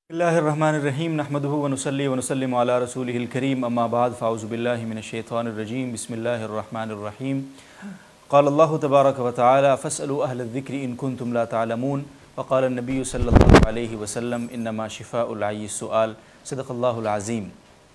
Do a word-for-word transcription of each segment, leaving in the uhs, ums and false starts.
बिस्मिल्लाहिर्रहमानिर्रहीम नहमदुहु व नुसल्ली व नुसल्लिमु अला रसूलिहिल करीम अम्मा बाद फ़ाऊज़ु बिल्लाहि मिनश्शैतानिर्रजीम बिस्मिल्लाहिर्रहमानिर्रहीम क़ाल अल्लाहु तबारक व तआला फ़स्अलू अहलज़्ज़िक्रि इन कुंतुम ला तअलमून व क़ाल अन्नबिय्यु सल्लल्लाहु अलैहि वसल्लम इन्नमा शिफ़ाउल अय्यि सुआल सदक़ल्लाहुल अज़ीम।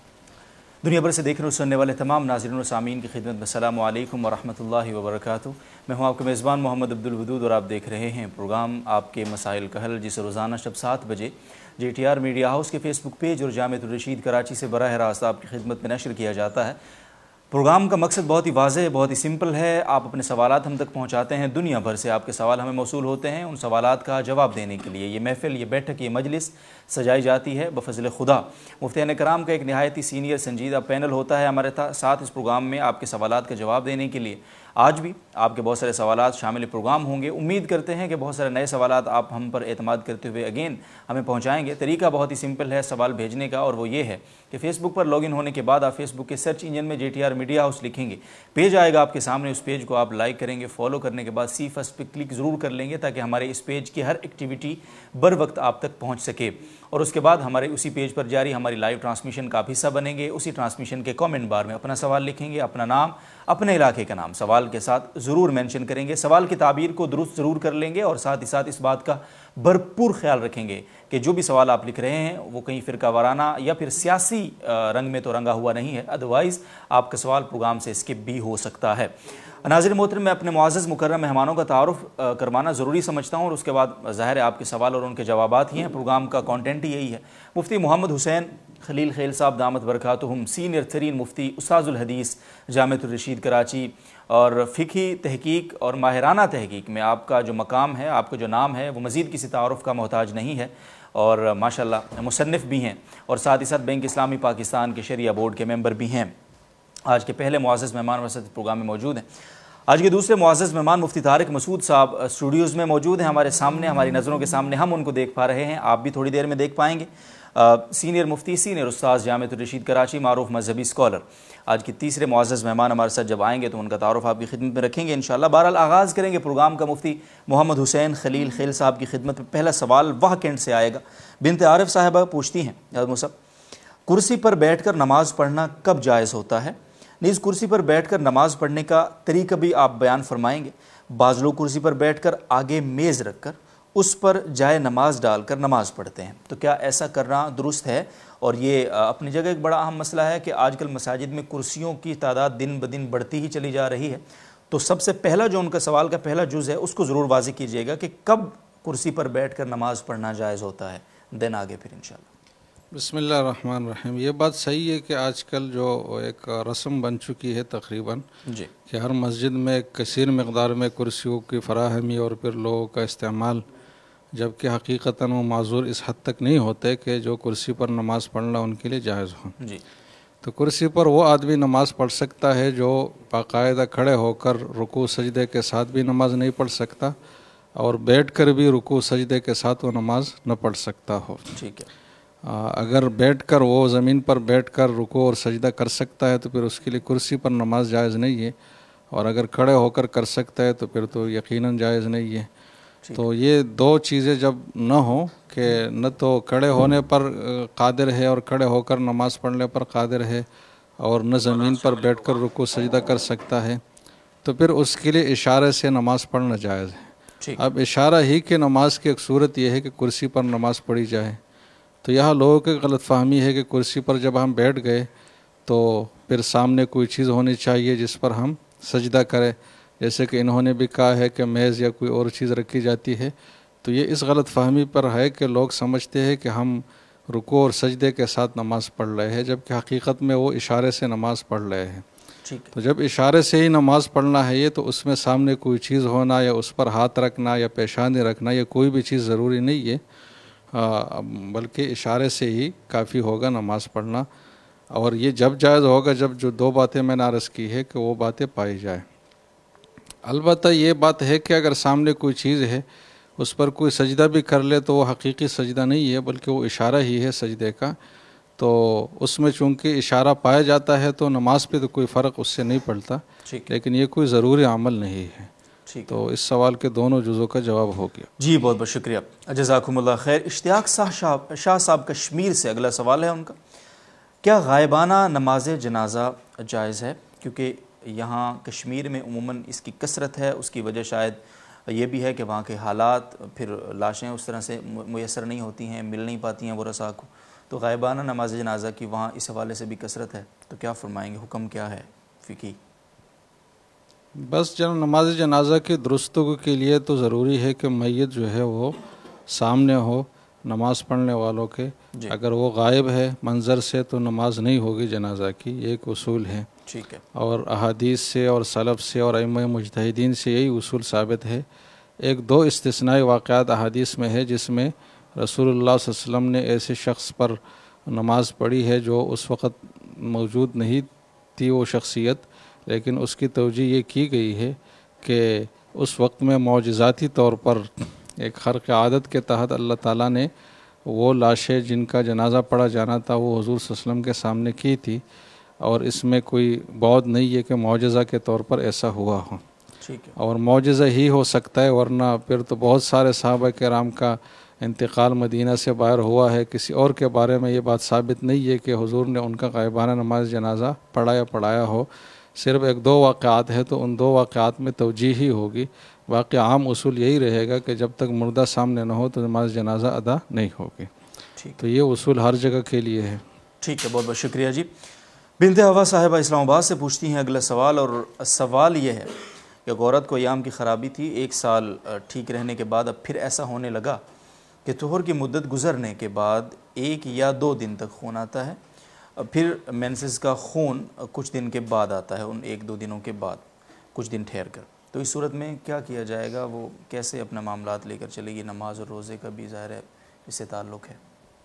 दुनिया भर से देखने और सुनने वाले तमाम नाज़रीन और सामीन की खिदमत में अस्सलामु अलैकुम व रहमतुल्लाहि व बरकातुहू। मैं हूँ आपका मेज़बान मोहम्मद अब्दुल वदूद और आप देख रहे हैं प्रोग्राम आपके मसाइल का हल, जिसे रोज़ाना शब सात बजे J T R media house के फेसबुक पेज और जामिअतुर रशीद कराची से बराह रास्त आपकी खिदमत में नशर किया जाता है। प्रोग्राम का मकसद बहुत ही वाज़ेह, बहुत ही सिंपल है। आप अपने सवालात हम तक पहुंचाते हैं, दुनिया भर से आपके सवाल हमें मौसूल होते हैं। उन सवालात का जवाब देने के लिए ये महफ़िल, ये बैठक, ये मजलिस सजाई जाती है बफ़ज़ल खुदा। मुफ्तियान कराम का एक नहायती सीनियर संजीदा पैनल होता है हमारे साथ इस प्रोग्राम में आपके सवालात का जवाब देने के लिए। आज भी आपके बहुत सारे सवालात शामिल प्रोग्राम होंगे। उम्मीद करते हैं कि बहुत सारे नए सवालात आप हम पर एतमाद करते हुए अगेन हमें पहुंचाएंगे। तरीका बहुत ही सिंपल है सवाल भेजने का, और वो ये है कि फ़ेसबुक पर लॉगिन होने के बाद आप फेसबुक के सर्च इंजन में J T R media house लिखेंगे, पेज आएगा आपके सामने। उस पेज को आप लाइक करेंगे, फॉलो करने के बाद सी फर्स्ट पे क्लिक ज़रूर कर लेंगे ताकि हमारे इस पेज की हर एक्टिविटी बर वक्त आप तक पहुँच सके। और उसके बाद हमारे उसी पेज पर जारी हमारी लाइव ट्रांसमिशन का हिस्सा बनेंगे। उसी ट्रांसमिशन के कमेंट बार में अपना सवाल लिखेंगे, अपना नाम, अपने इलाके का नाम सवाल के साथ ज़रूर मेंशन करेंगे। सवाल की ताबीर को दुरुस्त ज़रूर कर लेंगे और साथ ही साथ इस बात का भरपूर ख्याल रखेंगे कि जो भी सवाल आप लिख रहे हैं वो कहीं फ़िरका वाराना या फिर सियासी रंग में तो रंगा हुआ नहीं है, अदरवाइज़ आपका सवाल प्रोग्राम से स्किप भी हो सकता है। नाज़रीन मोहतरम, मैं अपने मुअज़्ज़ज़ मुकर्रम मेहमानों का तारुफ़ करवाना ज़रूरी समझता हूँ और उसके बाद ज़ाहिर है आपके सवाल और उनके जवाबात ही हैं। प्रोग्राम का कंटेंट ही यही है। मुफ्ती मोहम्मद हुसैन खलील खैल साहब दामत बरकातुहुम, सीनियर तरीन मुफ्ती, उस्ताजुल हदीस जामिअतुर रशीद कराची, और फ़िक़ही तहक़ीक़ और माहिराना तहक़ीक़ में आपका जो मकाम है, आपका जो नाम है, वो मज़ीद किसी तारुफ़ का मोहताज नहीं है। और माशाअल्लाह मुसन्निफ़ भी हैं और साथ ही साथ बैंक इस्लामी पाकिस्तान के शरिया बोर्ड के मेंबर भी हैं। आज के पहले मुअज़्ज़ज़ मेहमान वसत प्रोग्राम में मौजूद हैं। आज के दूसरे मुअज़्ज़ज़ मेहमान मुफ्ती तारिक मसूद साहब स्टूडियोज़ में मौजूद हैं, हमारे सामने, हमारी नज़रों के सामने। हम उनको देख पा रहे हैं, आप भी थोड़ी देर में देख पाएंगे। आ, सीनियर मुफ्ती, सीनियर उस्ताद जामिअतुर रशीद कराची, मारूफ मजहबी स्कॉलर। आज के तीसरे मुअज़्ज़ज़ मेहमान हमारे साथ जब आएंगे तो उनका तारुफ़ आपकी खिदमत में रखेंगे इंशाअल्लाह। बहरहाल आगाज़ करेंगे प्रोग्राम का मुफ्ती मोहम्मद हुसैन खलील खैल साहब की खिदमत में। पहला सवाल वाह कैंट से आएगा। बिनते आरिफ साहिबा पूछती हैं, साहब कुर्सी पर बैठ कर नमाज़ पढ़ना कब जायज़ होता है? नीज़ कुर्सी पर बैठकर नमाज़ पढ़ने का तरीका भी आप बयान फरमाएंगे। बाज़ लोग कुर्सी पर बैठकर आगे मेज़ रखकर उस पर जाए नमाज डालकर नमाज़ पढ़ते हैं, तो क्या ऐसा करना दुरुस्त है? और ये अपनी जगह एक बड़ा अहम मसला है कि आजकल मसाजिद में कुर्सियों की तादाद दिन ब दिन बढ़ती ही चली जा रही है। तो सबसे पहला जो उनका सवाल का पहला जुज़ है उसको ज़रूर वाज़ेह कीजिएगा कि कब कुर्सी पर बैठ कर नमाज़ पढ़ना जायज़ होता है, देन आगे फिर इंशाअल्लाह। बिस्मिल्लाहिर्रहमानिर्रहीम। ये बात सही है कि आजकल जो एक रस्म बन चुकी है तकरीबन जी कि हर मस्जिद में कसीर मकदार में कुर्सियों की फराहमी और फिर लोगों का इस्तेमाल, जबकि हकीकतन वो माजूर इस हद तक नहीं होते कि जो कुर्सी पर नमाज़ पढ़ना उनके लिए जायज़ हो। जी तो कुर्सी पर वो आदमी नमाज़ पढ़ सकता है जो बाकायदा खड़े होकर रुकू सजदे के साथ भी नमाज नहीं पढ़ सकता और बैठ कर भी रुकू सजदे के साथ वो नमाज न पढ़ सकता हो। ठीक है। आ, अगर बैठकर वो ज़मीन पर बैठकर रुकू और सजदा कर सकता है तो फिर उसके लिए कुर्सी पर नमाज जायज़ नहीं है, और अगर खड़े होकर कर सकता है तो फिर तो यकीनन जायज़ नहीं है। तो ये दो चीज़ें जब न हो कि न तो खड़े होने पर कादिर है और खड़े होकर नमाज़ पढ़ने पर कादिर है, और न ज़मीन पर बैठकर रुकू सजदा कर सकता है, तो फिर उसके लिए इशारे से नमाज़ पढ़ना जायज़ है। अब इशारा ही कि नमाज की एक सूरत यह है कि कुर्सी पर नमाज़ पढ़ी जाए। तो यहाँ लोगों की गलतफ़हमी है कि कुर्सी पर जब हम बैठ गए तो फिर सामने कोई चीज़ होनी चाहिए जिस पर हम सजदा करें, जैसे कि इन्होंने भी कहा है कि मेज़ या कोई और चीज़ रखी जाती है। तो ये इस गलतफ़हमी पर है कि लोग समझते हैं कि हम रुकू और सजदे के साथ नमाज़ पढ़ रहे हैं, जबकि हकीकत में वो इशारे से नमाज़ पढ़ रहे हैं। तो जब इशारे से ही नमाज़ पढ़ना है ये, तो उसमें सामने कोई चीज़ होना या उस पर हाथ रखना या पेशानी रखना या कोई भी चीज़ ज़रूरी नहीं है, बल्कि इशारे से ही काफ़ी होगा नमाज़ पढ़ना। और ये जब जायज़ होगा जब जो दो बातें मैंने अर्ज़ की है कि वो बातें पाई जाए। अलबत्ता ये बात है कि अगर सामने कोई चीज़ है उस पर कोई सजदा भी कर ले तो वो हकीकी सजदा नहीं है, बल्कि वो इशारा ही है सजदे का। तो उसमें चूँकि इशारा पाया जाता है तो नमाज पे तो कोई फ़र्क उससे नहीं पड़ता, लेकिन ये कोई ज़रूरी अमल नहीं है। تو اس سوال کے دونوں جزوں کا جواب ہو گیا. جی بہت بہت شکریہ، جزاکم اللہ خیر. اشتیاق شاہ شاہ صاحب کشمیر سے اگلا سوال ہے ان کا. کیا غائبانہ نماز جنازہ جائز ہے؟ کیونکہ یہاں کشمیر میں عموماً اس کی کثرت ہے، اس کی وجہ شاید یہ بھی ہے کہ وہاں کے حالات، پھر لاشیں اس طرح سے میسر نہیں ہوتی ہیں، مل نہیں پاتی ہیں ورثاء کو، تو غائبانہ نماز جنازہ کی وہاں اس حوالے سے بھی کثرت ہے، تو کیا فرمائیں گے، حکم کیا ہے فقہی؟ بس جب نماز جنازہ کی درستگی کے لیے تو ضروری ہے کہ میت جو ہے وہ سامنے ہو نماز پڑھنے والوں کے. جی. اگر وہ غائب ہے منظر سے تو نماز نہیں ہوگی جنازہ کی، یہ ایک اصول ہے. ٹھیک ہے. اور احادیث سے اور سلف سے اور ائمہ مجتہدین سے یہی اصول ثابت ہے. ایک دو استثنائی واقعات احادیث میں ہے جس میں رسول اللہ صلی اللہ علیہ وسلم نے ایسے شخص پر نماز پڑھی ہے جو اس وقت موجود نہیں تھی وہ شخصیت، لیکن اس کی توجیہ یہ کی گئی ہے کہ اس وقت میں معجزاتی طور پر ایک خرق عادت کے تحت اللہ تعالیٰ نے وہ لاشیں جن کا جنازہ پڑھا جانا تھا وہ حضور صلی اللہ علیہ وسلم کے سامنے کی تھی، اور اس میں کوئی بعد نہیں ہے کہ معجزہ کے طور پر ایسا ہوا ہو. ٹھیک ہے. اور معجزہ ہی ہو سکتا ہے، ورنہ پھر تو بہت سارے صحابہ کرام کا انتقال مدینہ سے باہر ہوا ہے، کسی اور کے بارے میں یہ بات ثابت نہیں ہے کہ حضور نے ان کا غائبانہ نماز جنازہ پڑھا یا پڑھایا ہو. صرف ایک دو واقعات ہیں تو ان دو واقعات میں توجیہ ہی ہوگی. باقی عام اصول یہی رہے گا کہ جب تک مردہ سامنے نہ ہو تو نماز جنازہ ادا نہیں ہوگی. تو یہ اصول ہر جگہ کے لیے ہے. ٹھیک ہے، بہت بہت شکریہ جی. بنت ہوا صاحبہ اسلام آباد سے پوچھتی ہیں اگلا سوال، اور سوال یہ ہے کہ عورت کو ایام کی خرابی تھی، ایک سال ٹھیک رہنے کے بعد اب پھر ایسا ہونے لگا کہ طہور کی مدت گزرنے کے بعد ایک یا دو دن تک خون آتا ہے، پھر مینسز کا خون کچھ دن کے بعد آتا ہے، ان ایک دو دنوں کے بعد کچھ دن ٹھہر کر. تو اس صورت میں کیا کیا جائے گا؟ وہ کیسے اپنا معاملات لے کر چلے گی؟ نماز اور روزے کا بھی ظاہر ہے اس سے تعلق ہے.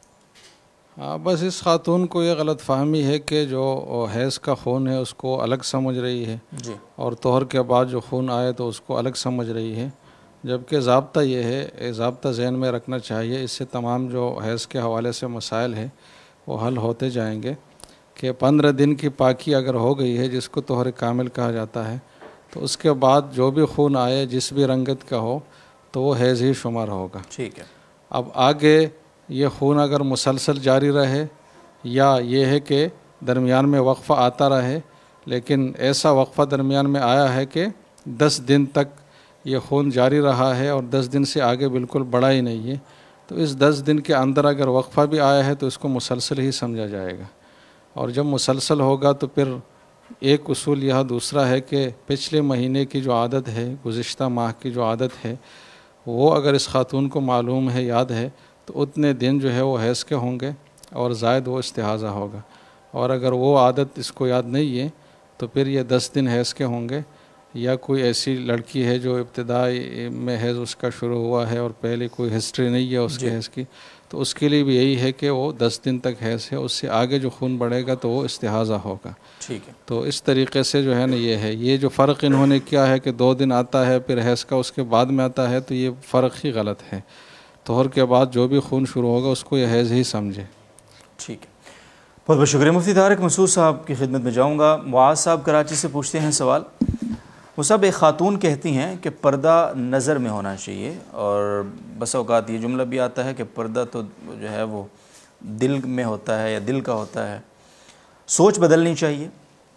ہاں، بس اس خاتون کو یہ غلط فہمی ہے کہ جو حیض کا خون ہے اس کو الگ سمجھ رہی ہے، جی، اور طہر کے بعد جو خون آئے تو اس کو الگ سمجھ رہی ہے، جبکہ ضابطہ یہ ہے، ضابطہ ذہن میں رکھنا چاہیے. اس سے تمام جو حیض کے حوالے سے مسائل ہیں وہ حل ہوتے جائیں گے. کہ پندرہ دن کی پاکی اگر ہو گئی ہے جس کو طہر کامل کہا جاتا ہے، تو اس کے بعد جو بھی خون آئے جس بھی رنگت کا ہو تو وہ حیض ہی شمار ہوگا. ٹھیک ہے. اب آگے یہ خون اگر مسلسل جاری رہے یا یہ ہے کہ درمیان میں وقفہ آتا رہے، لیکن ایسا وقفہ درمیان میں آیا ہے کہ دس دن تک یہ خون جاری رہا ہے اور دس دن سے آگے بالکل بڑھا ہی نہیں ہے، تو اس دس دن کے اندر اگر وقفہ بھی آیا ہے تو اس کو مسلسل ہی سمجھا جائے گا. اور جب مسلسل ہوگا تو پھر ایک اصول یہاں دوسرا ہے کہ پچھلے مہینے کی جو عادت ہے، گزشتہ ماہ کی جو عادت ہے، وہ اگر اس خاتون کو معلوم ہے، یاد ہے، تو اتنے دن جو ہے وہ حیض کے ہوں گے اور زائد وہ استحاضہ ہوگا. اور اگر وہ عادت اس کو یاد نہیں ہے تو پھر یہ دس دن حیض کے ہوں گے. یا کوئی ایسی لڑکی ہے جو ابتدائی میں حیض اس کا شروع ہوا ہے اور پہلے کوئی ہسٹری نہیں ہے اس کے حیض کی، تو اس کے لیے بھی یہی ہے کہ وہ دس دن تک حیض ہے، اس سے آگے جو خون بڑھے گا تو وہ استحاضہ ہوگا. ٹھیک ہے. تو اس طریقے سے جو ہے نا یہ ہے، یہ جو فرق انہوں نے کیا ہے کہ دو دن آتا ہے پھر حیض کا اس کے بعد میں آتا ہے، تو یہ فرق ہی غلط ہے. طہر کے بعد جو بھی خون شروع ہوگا اس کو یہ حیض ہی سمجھے. ٹھیک ہے، بہت بہت شکریہ. مفتی طارق مسعود صاحب کی خدمت میں جاؤں گا. معاذ صاحب کراچی سے پوچھتے ہیں سوال. وہ سب ایک خاتون کہتی ہیں کہ پردہ نظر میں ہونا چاہیے، اور بس اوقات یہ جملہ بھی آتا ہے کہ پردہ تو جو ہے وہ دل میں ہوتا ہے یا دل کا ہوتا ہے، سوچ بدلنی چاہیے،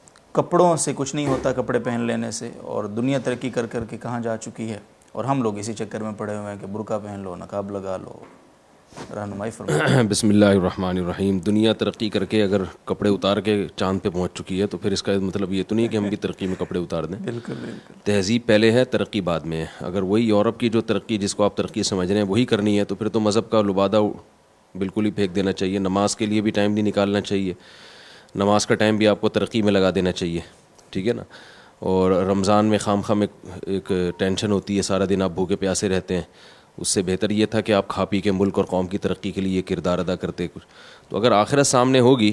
کپڑوں سے کچھ نہیں ہوتا، کپڑے پہن لینے سے، اور دنیا ترقی کر کر کے کہاں جا چکی ہے، اور ہم لوگ اسی چکر میں پڑے ہوئے ہیں کہ برقع پہن لو، نقاب لگا لو. رہنمائی فرمائیں. بسم اللہ الرحمن الرحیم. دنیا ترقی کر کے اگر کپڑے اتار کے چاند پہ پہنچ چکی ہے تو پھر اس کا مطلب یہ تو نہیں کہ ہم بھی ترقی میں کپڑے اتار دیں. بالکل بالکل. تہذیب پہلے ہے، ترقی بعد میں ہے. اگر وہی یورپ کی جو ترقی جس کو آپ ترقی سمجھ رہے ہیں وہی کرنی ہے تو پھر تو مذہب کا لبادہ بالکل ہی پھینک دینا چاہیے. نماز کے لیے بھی ٹائم نہیں نکالنا چاہیے، نماز کا ٹائم بھی آپ کو ترقی میں لگا دینا چاہیے. ٹھیک ہے نا. اور رمضان میں خام خام ایک ایک ٹینشن ہوتی ہے، سارا دن آپ بھوکے پیاسے رہتے ہیں. اس سے بہتر یہ تھا کہ آپ کھا پی کے ملک اور قوم کی ترقی کے لیے یہ کردار ادا کرتے کچھ. تو اگر آخرت سامنے ہوگی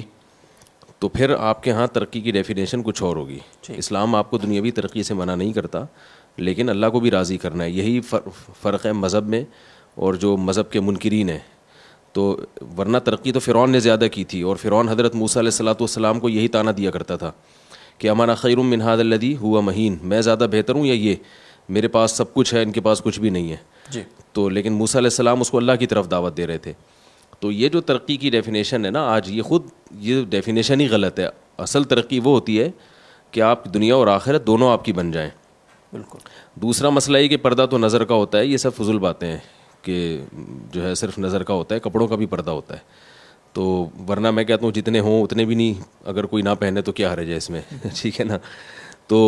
تو پھر آپ کے ہاں ترقی کی ڈیفینیشن کچھ اور ہوگی. اسلام آپ کو دنیاوی ترقی سے منع نہیں کرتا، لیکن اللہ کو بھی راضی کرنا ہے. یہی فرق ہے مذہب میں اور جو مذہب کے منکرین ہیں. تو ورنہ ترقی تو فرعون نے زیادہ کی تھی، اور فرعون حضرت موسیٰ علیہ الصلوۃ والسلام کو یہی طعنہ دیا کرتا تھا کہ امانا خیر من ھذا الذی ھوا مہین، میں زیادہ بہتر ہوں یا یہ میرے پاس سب کچھ ہے، ان کے پاس کچھ بھی نہیں ہے. جی. تو لیکن موسیٰ علیہ السلام اس کو اللہ کی طرف دعوت دے رہے تھے. تو یہ جو ترقی کی ڈیفینیشن ہے نا آج، یہ خود یہ ڈیفینیشن ہی غلط ہے. اصل ترقی وہ ہوتی ہے کہ آپ دنیا اور آخرت دونوں آپ کی بن جائیں. بالکل. دوسرا مسئلہ یہ کہ پردہ تو نظر کا ہوتا ہے، یہ سب فضول باتیں ہیں کہ جو ہے صرف نظر کا ہوتا ہے، کپڑوں کا بھی پردہ ہوتا ہے. تو ورنہ میں کہتا ہوں جتنے ہوں اتنے بھی نہیں، اگر کوئی نہ پہنے تو کیا حرج ہے اس میں. ٹھیک ہے نا. تو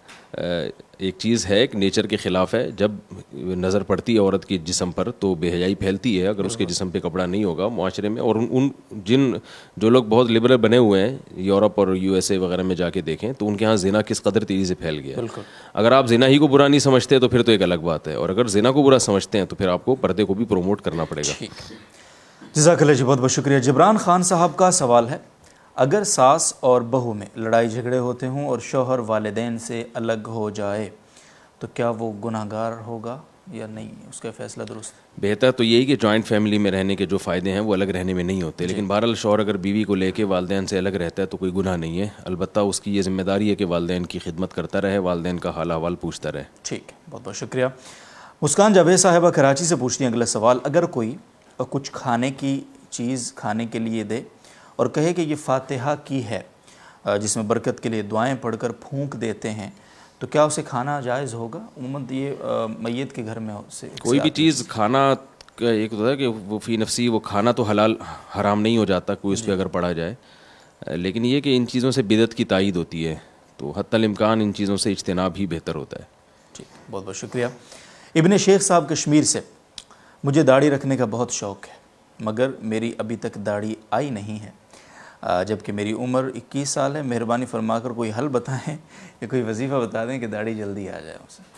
ایک چیز ہے کہ نیچر کے خلاف ہے، جب نظر پڑتی ہے عورت کی جسم پر تو بے حیائی پھیلتی ہے اگر اس کے جسم پہ کپڑا نہیں ہوگا معاشرے میں. اور ان جن جو لوگ بہت لبرل بنے ہوئے ہیں یورپ اور یو ایس اے وغیرہ میں جا کے دیکھیں تو ان کے ہاں زنا کس قدر تیزی سے پھیل گیا. اگر آپ زنا ہی کو برا نہیں سمجھتے تو پھر تو ایک الگ بات ہے، اور اگر زنا کو برا سمجھتے ہیں تو پھر آپ کو پردے کو بھی پروموٹ کرنا پڑے گا. جزاک اللہ جی، بہت بہت شکریہ. جبران خان صاحب کا سوال ہے، اگر ساس اور بہو میں لڑائی جھگڑے ہوتے ہوں اور شوہر والدین سے الگ ہو جائے تو کیا وہ گناہ گار ہوگا یا نہیں؟ اس کا فیصلہ درست. بہتر تو یہی کہ جوائنٹ فیملی میں رہنے کے جو فائدے ہیں وہ الگ رہنے میں نہیں ہوتے. لیکن بہرحال شوہر اگر بیوی کو لے کے والدین سے الگ رہتا ہے تو کوئی گناہ نہیں ہے. البتہ اس کی یہ ذمہ داری ہے کہ والدین کی خدمت کرتا رہے، والدین کا حال احوال پوچھتا رہے. ٹھیک ہے، بہت بہت شکریہ. مسکان جاوید صاحبہ کراچی سے پوچھتی ہیں اگلا سوال، اگر کوئی کچھ کھانے کی چیز کھانے کے لیے دے اور کہے کہ یہ فاتحہ کی ہے جس میں برکت کے لیے دعائیں پڑھ کر پھونک دیتے ہیں تو کیا اسے کھانا جائز ہوگا؟ عموماً یہ میت کے گھر میں سے کوئی بھی چیز کھانا کا ایک ہوتا ہے کہ وہ فی نفسی وہ کھانا تو حلال حرام نہیں ہو جاتا کوئی اس پہ اگر پڑھا جائے، لیکن یہ کہ ان چیزوں سے بدعت کی تائید ہوتی ہے تو حتی الامکان ان چیزوں سے اجتناب ہی بہتر ہوتا ہے. ٹھیک، بہت بہت شکریہ. ابن شیخ صاحب کشمیر سے، مجھے داڑھی رکھنے کا بہت شوق ہے مگر میری ابھی تک داڑھی آئی نہیں ہے جبکہ میری عمر اکیس سال ہے. مہربانی فرما کر کوئی حل بتائیں یا کوئی وظیفہ بتا دیں کہ داڑھی جلدی آ جائے اسے.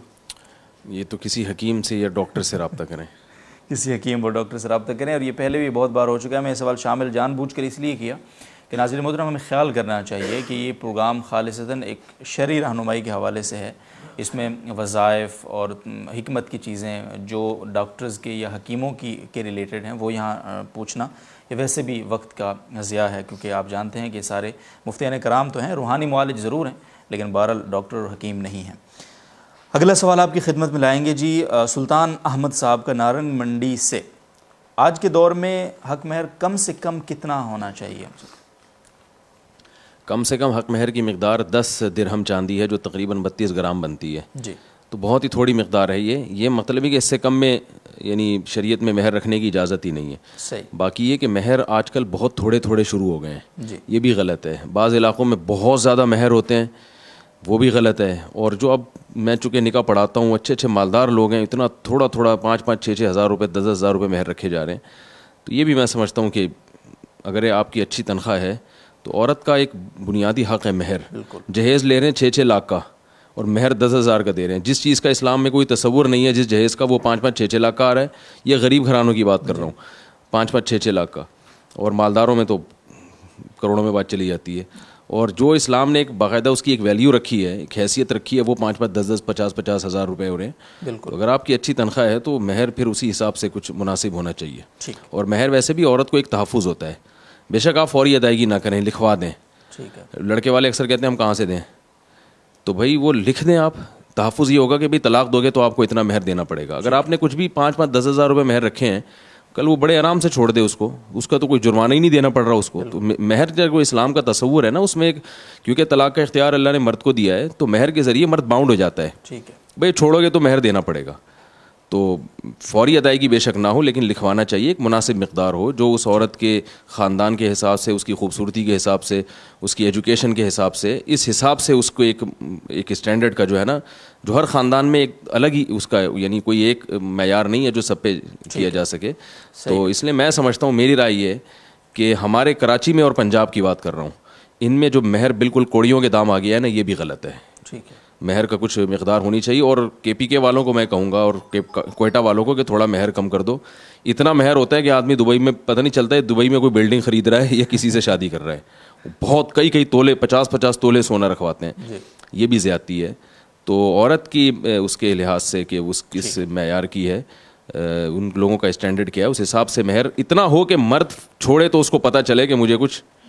یہ تو کسی حکیم سے یا ڈاکٹر سے رابطہ کریں. کسی حکیم اور ڈاکٹر سے رابطہ کریں. اور یہ پہلے بھی بہت بار ہو چکا ہے. میں یہ سوال شامل جان بوجھ کر اس لیے کیا کہ ناظرین محترم ہمیں خیال کرنا چاہیے کہ یہ پروگرام خالصتاً ایک شرعی رہنمائی کے حوالے سے ہے. اس میں وظائف اور حکمت کی چیزیں جو ڈاکٹرز کے یا حکیموں کی کے ریلیٹڈ ہیں وہ یہاں پوچھنا یہ ویسے بھی وقت کا ضیاع ہے، کیونکہ آپ جانتے ہیں کہ سارے مفتیان کرام تو ہیں، روحانی معالج ضرور ہیں لیکن بہرحال ڈاکٹر اور حکیم نہیں ہیں. اگلا سوال آپ کی خدمت میں لائیں گے جی سلطان احمد صاحب کا نارنگ منڈی سے. آج کے دور میں حق مہر کم سے کم کتنا ہونا چاہیے؟ کم سے کم حق مہر کی مقدار دس درہم چاندی ہے جو تقریباً بتیس گرام بنتی ہے. جی. تو بہت ہی تھوڑی مقدار ہے. یہ یہ مطلب ہے کہ اس سے کم میں یعنی شریعت میں مہر رکھنے کی اجازت ہی نہیں ہے. صحیح. باقی یہ کہ مہر آج کل بہت تھوڑے تھوڑے شروع ہو گئے ہیں. جی. یہ بھی غلط ہے. بعض علاقوں میں بہت زیادہ مہر ہوتے ہیں، وہ بھی غلط ہے. اور جو اب میں چونکہ نکاح پڑھاتا ہوں اچھے اچھے مالدار لوگ ہیں، اتنا تھوڑا تھوڑا پانچ پانچ چھ چھ ہزار روپے دس دس ہزار روپے مہر رکھے جا رہے ہیں. تو یہ بھی میں سمجھتا ہوں کہ اگر آپ کی اچھی تنخواہ ہے تو عورت کا ایک بنیادی حق ہے مہر. جہیز لے رہے ہیں چھ چھ لاکھ کا اور مہر دس ہزار کا دے رہے ہیں. جس چیز کا اسلام میں کوئی تصور نہیں ہے جس جہیز کا وہ پانچ پانچ چھ چھ لاکھ کا آ رہا ہے. یہ غریب گھرانوں کی بات کر رہا ہوں، پانچ پانچ چھ چھ لاکھ کا، اور مالداروں میں تو کروڑوں میں بات چلی جاتی ہے. اور جو اسلام نے ایک باقاعدہ اس کی ایک ویلیو رکھی ہے، ایک حیثیت رکھی ہے، وہ پانچ پانچ دس دس پچاس پچاس ہزار روپے ہو رہے ہیں. بالکل. اگر آپ کی اچھی تنخواہ ہے تو مہر پھر اسی حساب سے کچھ مناسب ہونا چاہیے. اور مہر ویسے بھی عورت کو ایک تحفظ ہوتا ہے. بے شک آپ فوری ادائیگی نہ کریں، لکھوا دیں. لڑکے والے اکثر کہتے ہیں ہم کہاں سے دیں، تو بھائی وہ لکھ دیں. آپ تحفظ یہ ہوگا کہ بھائی طلاق دو گے تو آپ کو اتنا مہر دینا پڑے گا. اگر آپ نے کچھ بھی پانچ پانچ دس ہزار روپے مہر رکھے ہیں، کل وہ بڑے آرام سے چھوڑ دے اس کو، اس کا تو کوئی جرمانہ ہی نہیں دینا پڑ رہا اس کو. تو مہر جو اسلام کا تصور ہے نا اس میں ایک، کیونکہ طلاق کا اختیار اللہ نے مرد کو دیا ہے تو مہر کے ذریعے مرد باؤنڈ ہو جاتا ہے. ٹھیک ہے بھائی چھوڑو گے تو مہر دینا پڑے گا. تو فوری ادائیگی بے شک نہ ہو لیکن لکھوانا چاہیے، ایک مناسب مقدار ہو جو اس عورت کے خاندان کے حساب سے، اس کی خوبصورتی کے حساب سے، اس کی ایجوکیشن کے حساب سے، اس حساب سے اس کو ایک ایک اسٹینڈرڈ کا جو ہے نا، جو ہر خاندان میں ایک الگ ہی اس کا یعنی کوئی ایک معیار نہیں ہے جو سب پہ کیا جا سکے. تو اس لیے میں سمجھتا ہوں، میری رائے یہ کہ ہمارے کراچی میں اور پنجاب کی بات کر رہا ہوں، ان میں جو مہر بالکل کوڑیوں کے دام آ گیا ہے نا، یہ بھی غلط ہے. ٹھیک ہے. مہر کا کچھ مقدار ہونی چاہیے. اور کے پی کے والوں کو میں کہوں گا اور کوئٹہ والوں کو کہ تھوڑا مہر کم کر دو. اتنا مہر ہوتا ہے کہ آدمی دبئی میں پتہ نہیں چلتا ہے دبئی میں کوئی بلڈنگ خرید رہا ہے یا کسی سے شادی کر رہا ہے. بہت کئی کئی تولے پچاس پچاس تولے سونا رکھواتے ہیں. یہ بھی زیادتی ہے. تو عورت کی اس کے لحاظ سے کہ اس کس معیار کی ہے، ان لوگوں کا اسٹینڈرڈ کیا ہے، اس حساب سے مہر اتنا ہو کہ مرد چھوڑے تو اس کو پتہ چلے کہ مجھے کچھ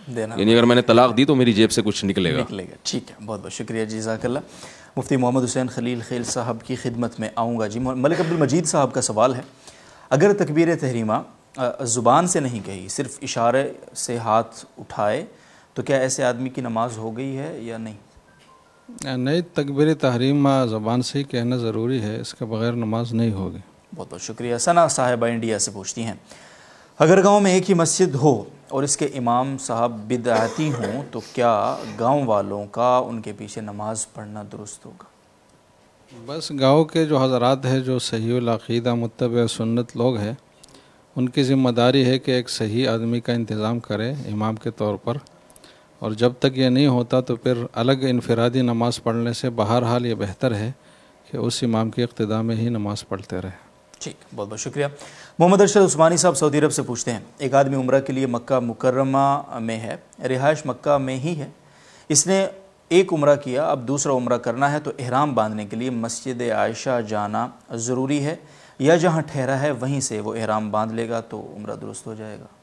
دینا یعنی اگر میں نے طلاق دی تو میری جیب سے کچھ نکلے گا نکلے گا ٹھیک ہے بہت بہت شکریہ جزاک اللہ مفتی محمد حسین خلیل خیل صاحب کی خدمت میں آؤں گا جی ملک عبد المجید صاحب کا سوال ہے اگر تکبیر تحریمہ زبان سے نہیں کہی صرف اشارے سے ہاتھ اٹھائے تو کیا ایسے آدمی کی نماز ہو گئی ہے یا نہیں؟ نہیں تکبیر تحریم زبان سے ہی کہنا ضروری ہے اس کے بغیر نماز نہیں ہوگی بہت بہت شکریہ ثنا صاحبہ انڈیا سے پوچھتی ہیں اگر گاؤں میں ایک ہی مسجد ہو اور اس کے امام صاحب بدعتی ہوں تو کیا گاؤں والوں کا ان کے پیچھے نماز پڑھنا درست ہوگا؟ بس گاؤں کے جو حضرات ہیں جو صحیح العقیدہ متبع سنت لوگ ہیں ان کی ذمہ داری ہے کہ ایک صحیح آدمی کا انتظام کرے امام کے طور پر اور جب تک یہ نہیں ہوتا تو پھر الگ انفرادی نماز پڑھنے سے بہرحال یہ بہتر ہے کہ اس امام کی اقتداء میں ہی نماز پڑھتے رہے. ٹھیک بہت بہت شکریہ. محمد ارشد عثمانی صاحب سعودی عرب سے پوچھتے ہیں ایک آدمی عمرہ کے لیے مکہ مکرمہ میں ہے رہائش مکہ میں ہی ہے اس نے ایک عمرہ کیا اب دوسرا عمرہ کرنا ہے تو احرام باندھنے کے لیے مسجد عائشہ جانا ضروری ہے یا جہاں ٹھہرا ہے وہیں سے وہ احرام باندھ لے گا تو عمرہ درست ہو جائے گا؟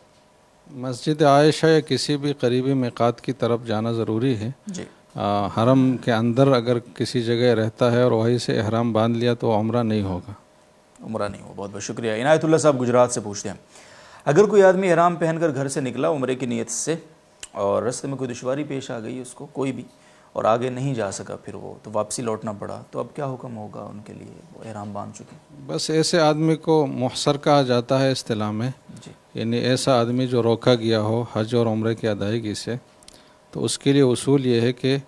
مسجد عائشہ یا کسی بھی قریبی میقات کی طرف جانا ضروری ہے جی. حرم کے اندر اگر کسی جگہ رہتا ہے اور وہیں سے احرام باندھ لیا تو عمرہ نہیں ہوگا عمرہ نہیں ہو. بہت بہت شکریہ. عنایت اللہ صاحب گجرات سے پوچھتے ہیں اگر کوئی آدمی احرام پہن کر گھر سے نکلا عمرے کی نیت سے اور رستے میں کوئی دشواری پیش آ گئی اس کو کوئی بھی اور آگے نہیں جا سکا پھر وہ تو واپسی لوٹنا پڑا تو اب کیا حکم ہوگا ان کے لیے وہ احرام باندھ چکے؟ بس ایسے آدمی کو محصر کہا جاتا ہے اصطلاح میں جی. یعنی ایسا آدمی جو روکا گیا ہو حج اور عمرے کی ادائیگی سے تو اس کے لیے اصول یہ ہے کہ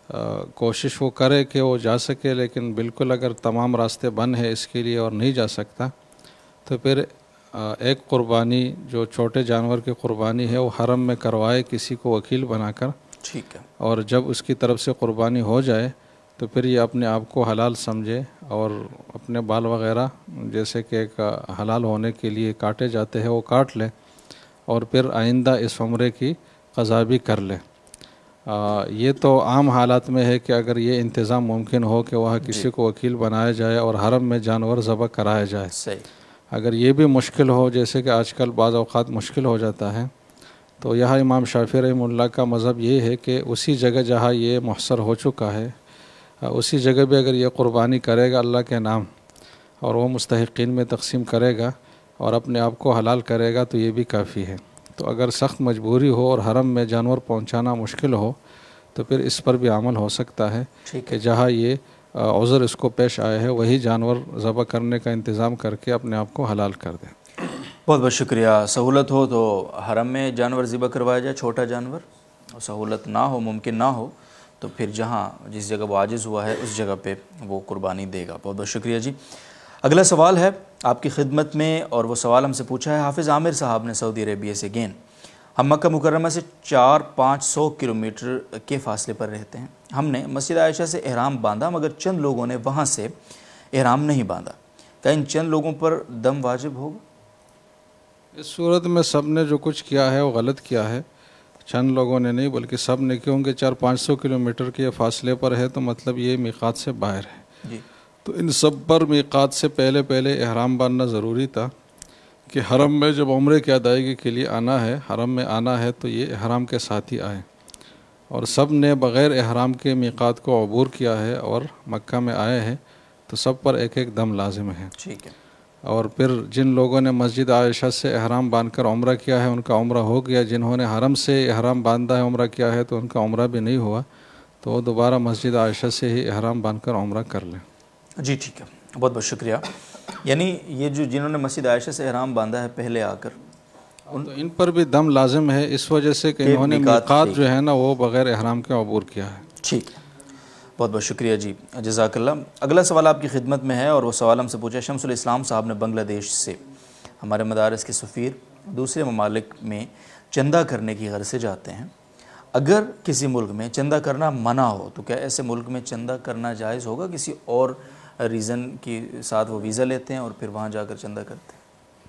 کوشش وہ کرے کہ وہ جا سکے لیکن بالکل اگر تمام راستے بند ہیں اس کے لیے اور نہیں جا سکتا تو پھر ایک قربانی جو چھوٹے جانور کی قربانی ہے وہ حرم میں کروائے کسی کو وکیل بنا کر ٹھیک ہے اور جب اس کی طرف سے قربانی ہو جائے تو پھر یہ اپنے آپ کو حلال سمجھے اور اپنے بال وغیرہ جیسے کہ ایک حلال ہونے کے لیے کاٹے جاتے ہیں وہ کاٹ لے اور پھر آئندہ اس عمرے کی قضا بھی کر لے. آ, یہ تو عام حالات میں ہے کہ اگر یہ انتظام ممکن ہو کہ وہاں کسی کو وکیل بنایا جائے اور حرم میں جانور ذبح کرایا جائے. صحیح. اگر یہ بھی مشکل ہو جیسے کہ آج کل بعض اوقات مشکل ہو جاتا ہے تو یہاں امام شافعی رحمہ اللہ کا مذہب یہ ہے کہ اسی جگہ جہاں یہ محصر ہو چکا ہے اسی جگہ بھی اگر یہ قربانی کرے گا اللہ کے نام اور وہ مستحقین میں تقسیم کرے گا اور اپنے آپ کو حلال کرے گا تو یہ بھی کافی ہے. تو اگر سخت مجبوری ہو اور حرم میں جانور پہنچانا مشکل ہو تو پھر اس پر بھی عمل ہو سکتا ہے کہ جہاں یہ عذر اس کو پیش آئے ہے وہی جانور ذبح کرنے کا انتظام کر کے اپنے آپ کو حلال کر دے. بہت بہت شکریہ. سہولت ہو تو حرم میں جانور ذبح کروایا جائے چھوٹا جانور اور سہولت نہ ہو ممکن نہ ہو تو پھر جہاں جس جگہ وہ عاجز ہوا ہے اس جگہ پہ وہ قربانی دے گا. بہت بہت شکریہ جی. اگلا سوال ہے آپ کی خدمت میں اور وہ سوال ہم سے پوچھا ہے حافظ عامر صاحب نے سعودی عربیہ سے گین. ہم مکہ مکرمہ سے چار پانچ سو کلومیٹر کے فاصلے پر رہتے ہیں. ہم نے مسجد عائشہ سے احرام باندھا مگر چند لوگوں نے وہاں سے احرام نہیں باندھا. کیا ان چند لوگوں پر دم واجب ہوگا؟ اس صورت میں سب نے جو کچھ کیا ہے وہ غلط کیا ہے. چند لوگوں نے نہیں بلکہ سب نے, کیونکہ چار پانچ سو کلومیٹر کے فاصلے پر ہے تو مطلب یہ میقات سے باہر ہے جی. تو ان سب پر میقات سے پہلے پہلے احرام باندھنا ضروری تھا کہ حرم میں جب عمرے کی ادائیگی کے لیے آنا ہے حرم میں آنا ہے تو یہ احرام کے ساتھ ہی آئے اور سب نے بغیر احرام کے میقات کو عبور کیا ہے اور مکہ میں آئے ہیں تو سب پر ایک ایک دم لازم ہے. ٹھیک ہے. اور پھر جن لوگوں نے مسجد عائشہ سے احرام باندھ کر عمرہ کیا ہے ان کا عمرہ ہو گیا. جنہوں نے حرم سے احرام باندھا ہے عمرہ کیا ہے تو ان کا عمرہ بھی نہیں ہوا تو وہ دوبارہ مسجد عائشہ سے ہی احرام باندھ کر عمرہ کر لیں. جی ٹھیک ہے. بہت بہت شکریہ. یعنی یہ جو جنہوں نے مسجد عائشہ سے احرام باندھا ہے پہلے آ کر ان تو ان پر بھی دم لازم ہے اس وجہ سے کہ انہوں نے میقات جو ہے نا وہ بغیر احرام کے عبور کیا ہے. ٹھیک. بہت بہت شکریہ جی. جزاک اللہ. اگلا سوال آپ کی خدمت میں ہے اور وہ سوال ہم سے پوچھا شمس الاسلام صاحب نے بنگلہ دیش سے. ہمارے مدارس کے سفیر دوسرے ممالک میں چندہ کرنے کی غرض سے جاتے ہیں. اگر کسی ملک میں چندہ کرنا منع ہو تو کیا ایسے ملک میں چندہ کرنا جائز ہوگا؟ کسی اور ریزن کے ساتھ وہ ویزا لیتے ہیں اور پھر وہاں جا کر چندہ کرتے ہیں.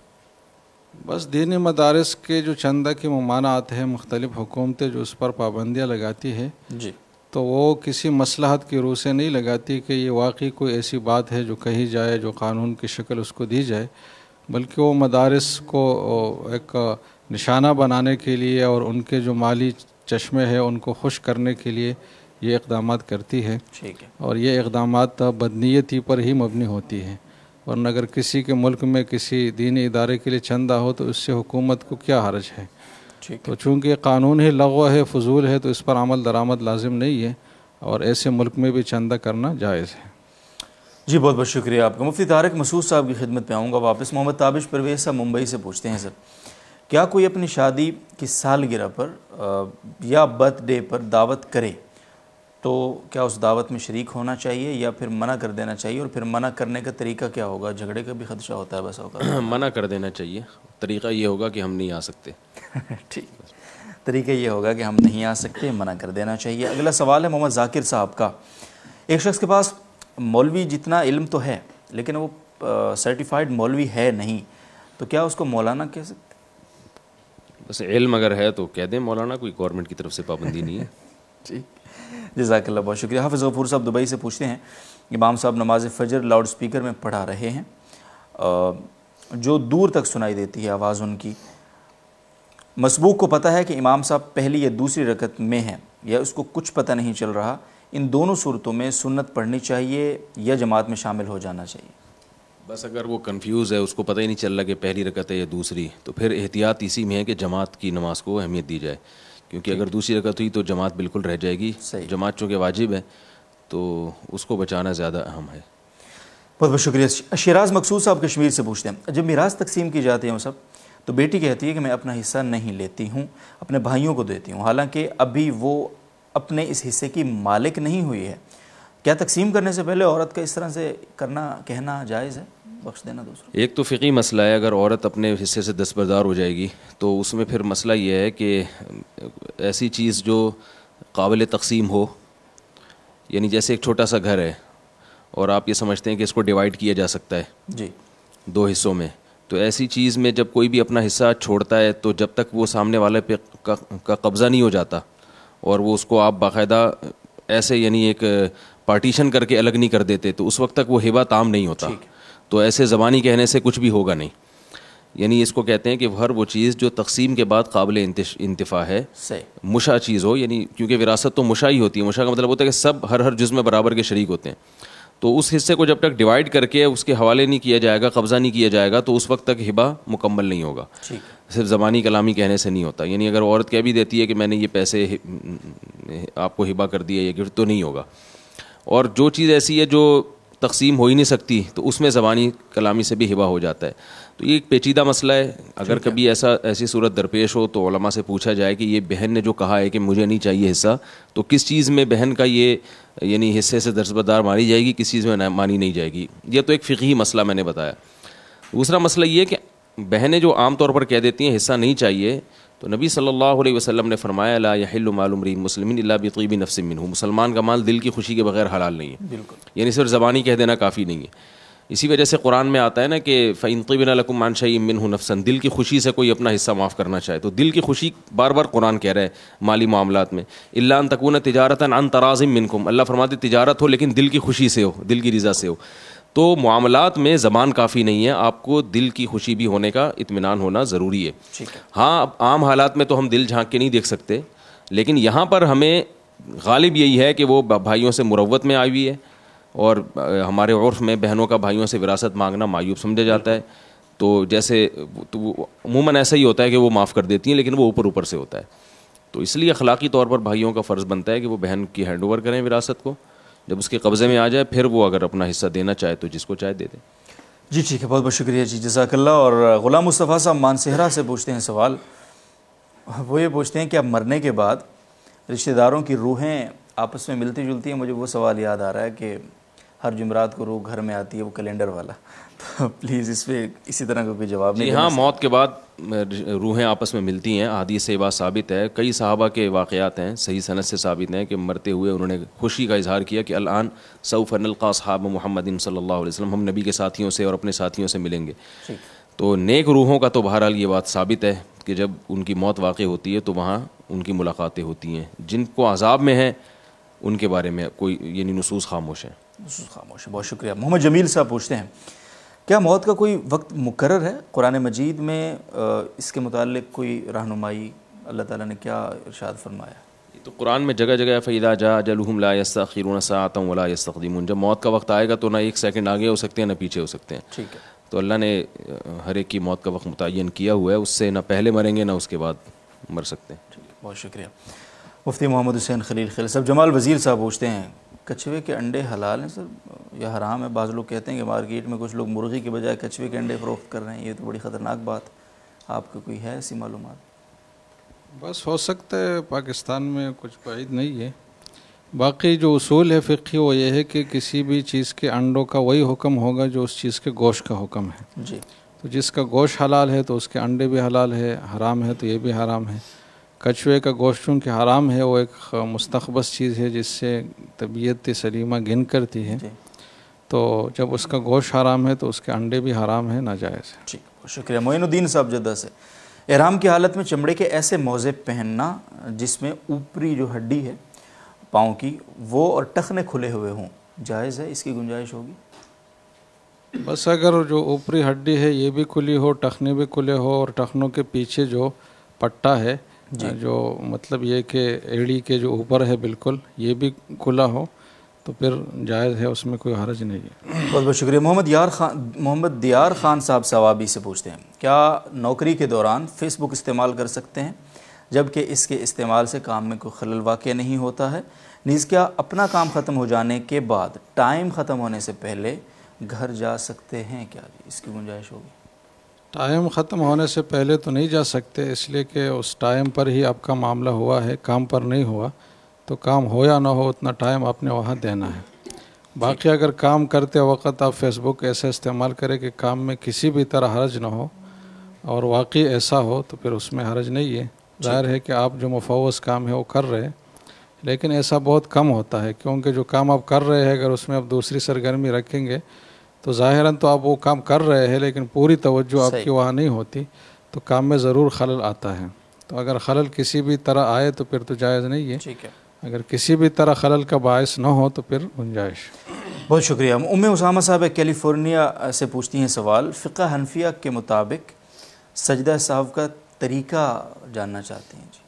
بس دینی مدارس کے جو چندہ کے ممانعات ہیں مختلف حکومتیں جو اس پر پابندیاں لگاتی ہے جی تو وہ کسی مصلحت کی روح سے نہیں لگاتی کہ یہ واقعی کوئی ایسی بات ہے جو کہی جائے جو قانون کی شکل اس کو دی جائے بلکہ وہ مدارس کو ایک نشانہ بنانے کے لیے اور ان کے جو مالی چشمے ہیں ان کو خوش کرنے کے لیے یہ اقدامات کرتی ہے، ٹھیک ہے، اور یہ اقدامات بدنیتی پر ہی مبنی ہوتی ہیں، ورنہ اگر کسی کے ملک میں کسی دینی ادارے کے لیے چندہ ہو تو اس سے حکومت کو کیا حرج ہے؟ ٹھیک تو چونکہ قانون ہی لغو ہے، فضول ہے، تو اس پر عمل درآمد لازم نہیں ہے، اور ایسے ملک میں بھی چندہ کرنا جائز ہے۔ جی بہت بہت شکریہ آپ کا۔ مفتی طارق مسعود صاحب کی خدمت پہ آؤں گا واپس۔ محمد تابش پرویز صاحب ممبئی سے پوچھتے ہیں، سر کیا کوئی اپنی شادی کی سالگرہ پر یا برتھ ڈے پر دعوت کرے تو کیا اس دعوت میں شریک ہونا چاہیے یا پھر منع کر دینا چاہیے، اور پھر منع کرنے کا طریقہ کیا ہوگا؟ جھگڑے کا بھی خدشہ ہوتا ہے بس اوقات۔ منع کر دینا چاہیے، طریقہ یہ ہوگا کہ ہم نہیں آ سکتے۔ ٹھیک، طریقہ یہ ہوگا کہ ہم نہیں آ سکتے، منع کر دینا چاہیے۔ اگلا سوال ہے محمد ذاکر صاحب کا۔ ایک شخص کے پاس مولوی جتنا علم تو ہے لیکن وہ سرٹیفائیڈ مولوی ہے نہیں، تو کیا اس کو مولانا کہہ سکتے؟ بس علم اگر ہے تو کہہ دیں مولانا، کوئی گورنمنٹ کی طرف سے پابندی نہیں ہے۔ جی جزاک اللہ، بہت شکریہ۔ حافظ غفور صاحب دبئی سے پوچھتے ہیں، امام صاحب نماز فجر لاؤڈ سپیکر میں پڑھا رہے ہیں، جو دور تک سنائی دیتی ہے آواز ان کی، مسبوق کو پتہ ہے کہ امام صاحب پہلی یا دوسری رکعت میں ہیں یا اس کو کچھ پتہ نہیں چل رہا، ان دونوں صورتوں میں سنت پڑھنی چاہیے یا جماعت میں شامل ہو جانا چاہیے؟ بس اگر وہ کنفیوز ہے، اس کو پتہ ہی نہیں چل رہا کہ پہلی رکعت ہے یا دوسری، تو پھر احتیاط اسی میں ہے کہ جماعت کی نماز کو اہمیت دی جائے، کیونکہ اگر دوسری رکعت ہوئی تو جماعت بالکل رہ جائے گی۔ جماعت چونکہ واجب ہے تو اس کو بچانا زیادہ اہم ہے۔ بہت بہت شکریہ۔ شیراز مقصود صاحب کشمیر سے پوچھتے ہیں، جب میراث تقسیم کی جاتی ہے وہ سب تو بیٹی کہتی ہے کہ میں اپنا حصہ نہیں لیتی ہوں، اپنے بھائیوں کو دیتی ہوں، حالانکہ ابھی وہ اپنے اس حصے کی مالک نہیں ہوئی ہے، کیا تقسیم کرنے سے پہلے عورت کا اس طرح سے کرنا کہنا جائز ہے، بخش دینا دوسروں؟ ایک تو فقہی مسئلہ ہے، اگر عورت اپنے حصے سے دستبردار ہو جائے گی تو اس میں پھر مسئلہ یہ ہے کہ ایسی چیز جو قابل تقسیم ہو، یعنی جیسے ایک چھوٹا سا گھر ہے اور آپ یہ سمجھتے ہیں کہ اس کو ڈیوائیڈ کیا جا سکتا ہے جی دو حصوں میں، تو ایسی چیز میں جب کوئی بھی اپنا حصہ چھوڑتا ہے تو جب تک وہ سامنے والے پہ کا قبضہ نہیں ہو جاتا اور وہ اس کو آپ باقاعدہ ایسے یعنی ایک پارٹیشن کر کے الگ نہیں کر دیتے تو اس وقت تک وہ ہبہ تام نہیں ہوتا۔ تو ایسے زبانی کہنے سے کچھ بھی ہوگا نہیں، یعنی اس کو کہتے ہیں کہ ہر وہ چیز جو تقسیم کے بعد قابل انتفاع ہے، مشاع چیز ہو، یعنی کیونکہ وراثت تو مشاع ہی ہوتی ہے، مشاع کا مطلب ہوتا ہے کہ سب ہر ہر جز میں برابر کے شریک ہوتے ہیں، تو اس حصے کو جب تک ڈیوائیڈ کر کے اس کے حوالے نہیں کیا جائے گا، قبضہ نہیں کیا جائے گا، تو اس وقت تک ہبہ مکمل نہیں ہوگا۔ صرف زبانی کلامی کہنے سے نہیں ہوتا، یعنی اگر عورت کہہ بھی دیتی ہے کہ میں نے یہ پیسے آپ کو ہبہ کر دیا، یہ گفٹ، تو نہیں ہوگا۔ اور جو چیز ایسی ہے جو تقسیم ہو ہی نہیں سکتی تو اس میں زبانی کلامی سے بھی ہبہ ہو جاتا ہے، تو یہ ایک پیچیدہ مسئلہ ہے۔ اگر کبھی ایسا ایسی صورت درپیش ہو تو علماء سے پوچھا جائے کہ یہ بہن نے جو کہا ہے کہ مجھے نہیں چاہیے حصہ، تو کس چیز میں بہن کا یہ یعنی حصے سے دستبردار مانی جائے گی، کس چیز میں مانی نہیں جائے گی، یہ تو ایک فقہی مسئلہ میں نے بتایا۔ دوسرا مسئلہ یہ کہ بہنیں جو عام طور پر کہہ دیتی ہیں حصہ نہیں چاہیے، تو نبی صلی اللہ علیہ وسلم نے فرمایا لا یحل مال امرئ مسلم الا بطیب نفس منہ، مسلمان کا مال دل کی خوشی کے بغیر حلال نہیں ہے، بالکل، یعنی صرف زبانی کہہ دینا کافی نہیں ہے۔ اسی وجہ سے قرآن میں آتا ہے نا کہ فَإِن طِبْنَ لَكُمْ عَنْ شَيْءٍ مِّنْهُ نَفْسًا، دل کی خوشی سے کوئی اپنا حصہ معاف کرنا چاہے تو دل کی خوشی بار بار قرآن کہہ رہا ہے مالی معاملات میں، إِلَّا أَن تَكُونَ تِجَارَةً عَن تَرَاضٍ مِّنْكُمْ، اللہ فرماتے تجارت ہو لیکن دل کی خوشی سے ہو، دل کی رضا سے ہو۔ تو معاملات میں زبان کافی نہیں ہے، آپ کو دل کی خوشی بھی ہونے کا اطمینان ہونا ضروری ہے۔ ہاں عام حالات میں تو ہم دل جھانک کے نہیں دیکھ سکتے، لیکن یہاں پر ہمیں غالب یہی ہے کہ وہ بھائیوں سے مروت میں آئی ہوئی ہے، اور ہمارے عرف میں بہنوں کا بھائیوں سے وراثت مانگنا معیوب سمجھا جاتا ہے، تو جیسے تو عموماً ایسا ہی ہوتا ہے کہ وہ معاف کر دیتی ہیں لیکن وہ اوپر اوپر سے ہوتا ہے، تو اس لیے اخلاقی طور پر بھائیوں کا فرض بنتا ہے کہ وہ بہن کی ہینڈ اوور کریں وراثت کو، جب اس کے قبضے میں آ جائے پھر وہ اگر اپنا حصہ دینا چاہے تو جس کو چاہے دے دیں۔ جی ٹھیک ہے، بہت بہت شکریہ جی، جزاک اللہ۔ اور غلام مصطفیٰ صاحب مانسہرہ سے پوچھتے ہیں سوال، وہ یہ پوچھتے ہیں کہ اب مرنے کے بعد رشتہ داروں کی روحیں آپس میں ملتی جلتی ہیں؟ مجھے وہ سوال یاد آ رہا ہے کہ ہر جمعرات کو روح گھر میں آتی ہے، وہ کیلنڈر والا، تو پلیز اس پہ اسی طرح کا کوئی جواب نہیں۔ جی ہاں، موت کے بعد روحیں آپس میں ملتی ہیں، احادیث سے بات ثابت ہے، کئی صحابہ کے واقعات ہیں صحیح سند سے ثابت ہیں کہ مرتے ہوئے انہوں نے خوشی کا اظہار کیا کہ الآن سوف نلقى اصحاب محمد صلی اللہ علیہ وسلم، ہم نبی کے ساتھیوں سے اور اپنے ساتھیوں سے ملیں گے۔ تو نیک روحوں کا تو بہرحال یہ بات ثابت ہے کہ جب ان کی موت واقع ہوتی ہے تو وہاں ان کی ملاقاتیں ہوتی ہیں، جن کو عذاب میں ہیں ان کے بارے میں کوئی یعنی نصوص خاموش ہیں۔ نصوص خاموش ہے، بہت شکریہ۔ محمد جمیل صاحب پوچھتے ہیں کیا موت کا کوئی وقت مقرر ہے؟ قرآن مجید میں اس کے متعلق کوئی رہنمائی اللہ تعالیٰ نے کیا ارشاد فرمایا؟ یہ تو قرآن میں جگہ جگہ فَإِذَا جَاءَ أَجَلُهُمْ لَا يَسْتَأْخِرُونَ سَاعَةً وَلَا يَسْتَقْدِمُونَ، جب موت کا وقت آئے گا تو نہ ایک سیکنڈ آگے ہو سکتے ہیں نہ پیچھے ہو سکتے ہیں. ٹھیک ہے. تو اللہ نے ہر ایک کی موت کا وقت متعین کیا ہوا ہے، اس سے نہ پہلے مریں گے نہ اس کے بعد مر سکتے ہیں. بہت شکریہ. مفتی محمد حسین خلیل خیل صاحب. جمال وزیر صاحب پوچھتے ہیں کچھوے کے انڈے حلال ہیں سر یا حرام ہے؟ بعض لوگ کہتے ہیں کہ مارکیٹ میں کچھ لوگ مرغی کے بجائے کچھوے کے انڈے فروخت کر رہے ہیں، یہ تو بڑی خطرناک بات. آپ کو کوئی ہے ایسی معلومات؟ بس ہو سکتا ہے پاکستان میں کچھ بعید نہیں ہے. باقی جو اصول ہے فقہی وہ یہ ہے کہ کسی بھی چیز کے انڈوں کا وہی حکم ہوگا جو اس چیز کے گوشت کا حکم ہے. جی. تو جس کا گوشت حلال ہے تو اس کے انڈے بھی حلال ہے، حرام ہے تو یہ بھی حرام ہے. کچھوے کا گوشت چونکہ حرام ہے وہ ایک مستقبس چیز ہے جس سے طبیعت سلیمہ گن کرتی ہے. جی. تو جب اس کا گوشت حرام ہے تو اس کے انڈے بھی حرام ہیں، ناجائز ہے. ٹھیک. بہت شکریہ. معین الدین صاحب جدہ سے. احرام کی حالت میں چمڑے کے ایسے موزے پہننا جس میں اوپری جو ہڈی ہے پاؤں کی وہ اور ٹخنے کھلے ہوئے ہوں، جائز ہے؟ اس کی گنجائش ہوگی؟ بس اگر جو اوپری ہڈی ہے یہ بھی کھلی ہو، ٹخنے بھی کھلے ہو اور ٹخنوں کے پیچھے جو پٹا ہے جی. جو مطلب یہ کہ ایڑی کے جو اوپر ہے بالکل یہ بھی کھلا ہو تو پھر جائز ہے، اس میں کوئی حرج نہیں ہے. بہت بہت شکریہ. محمد یار خان محمد دیار خان صاحب ثوابی سے پوچھتے ہیں کیا نوکری کے دوران فیس بک استعمال کر سکتے ہیں جبکہ اس کے استعمال سے کام میں کوئی خلل واقع نہیں ہوتا ہے؟ نیز کیا اپنا کام ختم ہو جانے کے بعد ٹائم ختم ہونے سے پہلے گھر جا سکتے ہیں کیا؟ اس کی گنجائش ہوگی؟ ٹائم ختم ہونے سے پہلے تو نہیں جا سکتے، اس لیے کہ اس ٹائم پر ہی آپ کا معاملہ ہوا ہے، کام پر نہیں ہوا. تو کام ہو یا نہ ہو اتنا ٹائم آپ نے وہاں دینا ہے. باقی اگر کام کرتے وقت آپ فیس بک ایسا استعمال کریں کہ کام میں کسی بھی طرح حرج نہ ہو اور واقعی ایسا ہو تو پھر اس میں حرج نہیں ہے. ظاہر ہے کہ آپ جو مفوض کام ہے وہ کر رہے ہیں، لیکن ایسا بہت کم ہوتا ہے کیونکہ جو کام آپ کر رہے ہیں اگر اس میں آپ دوسری سرگرمی رکھیں گے تو ظاہراً تو آپ وہ کام کر رہے ہیں لیکن پوری توجہ آپ کی وہاں نہیں ہوتی تو کام میں ضرور خلل آتا ہے. تو اگر خلل کسی بھی طرح آئے تو پھر تو جائز نہیں ہے. ٹھیک ہے. اگر کسی بھی طرح خلل کا باعث نہ ہو تو پھر گنجائش. بہت شکریہ. ام اسامہ صاحب کیلیفورنیا سے پوچھتی ہیں سوال، فقہ حنفیہ کے مطابق سجدہ سہو کا طریقہ جاننا چاہتے ہیں. جی.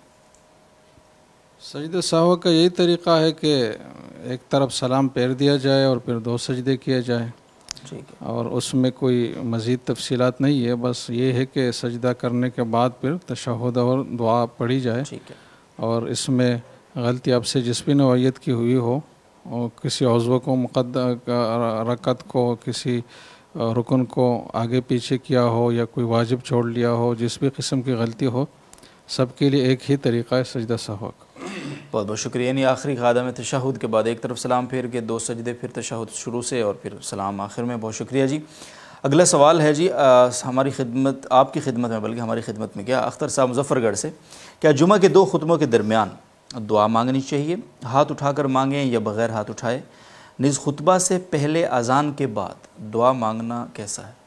سجدہ سہو کا یہی طریقہ ہے کہ ایک طرف سلام پھیر دیا جائے اور پھر دو سجدے کیے جائے. ٹھیک ہے. اور اس میں کوئی مزید تفصیلات نہیں ہے، بس یہ ہے کہ سجدہ کرنے کے بعد پھر تشہد اور دعا پڑھی جائے. ٹھیک ہے. اور اس میں غلطی آپ سے جس بھی نوعیت کی ہوئی ہو اور کسی عضو کو مقدم رکعت کو کسی رکن کو آگے پیچھے کیا ہو یا کوئی واجب چھوڑ لیا ہو، جس بھی قسم کی غلطی ہو سب کے لیے ایک ہی طریقہ ہے سجدہ سہو کا. بہت بہت شکریہ. یعنی آخری قاعدہ میں تشہد کے بعد ایک طرف سلام پھیر کے دو سجدے، پھر تشہد شروع سے اور پھر سلام آخر میں. بہت شکریہ جی. اگلا سوال ہے جی ہماری خدمت آپ کی خدمت میں بلکہ ہماری خدمت میں کیا اختر صاحب مظفر گڑھ سے، کیا جمعہ کے دو خطبوں کے درمیان دعا مانگنی چاہیے؟ ہاتھ اٹھا کر مانگیں یا بغیر ہاتھ اٹھائے؟ نیز خطبہ سے پہلے اذان کے بعد دعا مانگنا کیسا ہے؟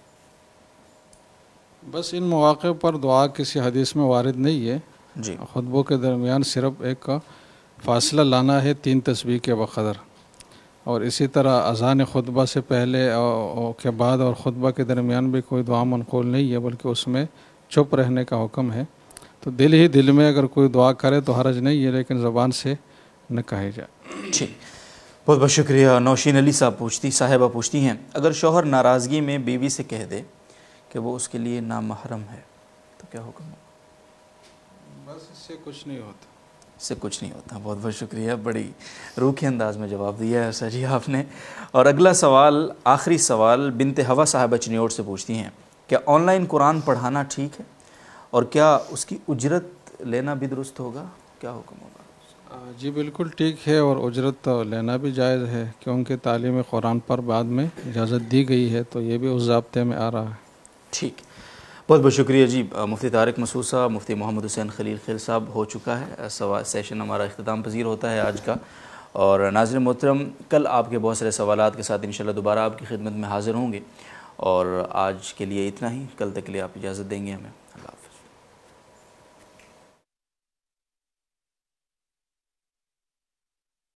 بس ان مواقع پر دعا کسی حدیث میں وارد نہیں ہے. جی. خطبوں کے درمیان صرف ایک فاصلہ لانا ہے تین تسبیح کے بقدر، اور اسی طرح اذان خطبہ سے پہلے کے بعد اور خطبہ کے درمیان بھی کوئی دعا منقول نہیں ہے بلکہ اس میں چپ رہنے کا حکم ہے. تو دل ہی دل میں اگر کوئی دعا کرے تو حرج نہیں ہے لیکن زبان سے نہ کہے جائے. ٹھیک. بہت بہت شکریہ. نوشین علی صاحب پوچھتی صاحبہ پوچھتی ہیں اگر شوہر ناراضگی میں بیوی سے کہہ دے کہ وہ اس کے لیے نامحرم ہے تو کیا حکم ہے؟ بس اس سے کچھ نہیں ہوتا. اس سے کچھ نہیں ہوتا. بہت بہت شکریہ. بڑی روکھے انداز میں جواب دیا ہے سر جی آپ نے. اور اگلا سوال آخری سوال بنت ہوا صاحبہ چنیوٹ سے پوچھتی ہیں کیا آن لائن قرآن پڑھانا ٹھیک ہے اور کیا اس کی اجرت لینا بھی درست ہوگا؟ کیا حکم ہوگا؟ جی بالکل ٹھیک ہے اور اجرت لینا بھی جائز ہے کیونکہ تعلیم قرآن پر بعد میں اجازت دی گئی ہے تو یہ بھی اس ضابطے میں آ رہا ہے. ٹھیک. بہت بہت شکریہ جی. مفتی طارق مسعود صاحب، مفتی محمد حسین خلیل خیل صاحب ہو چکا ہے سوا سیشن ہمارا اختتام پذیر ہوتا ہے آج کا. اور ناظرین محترم کل آپ کے بہت سارے سوالات کے ساتھ انشاءاللہ دوبارہ آپ کی خدمت میں حاضر ہوں گے. اور آج کے لیے اتنا ہی. کل تک کے لیے آپ اجازت دیں گے ہمیں.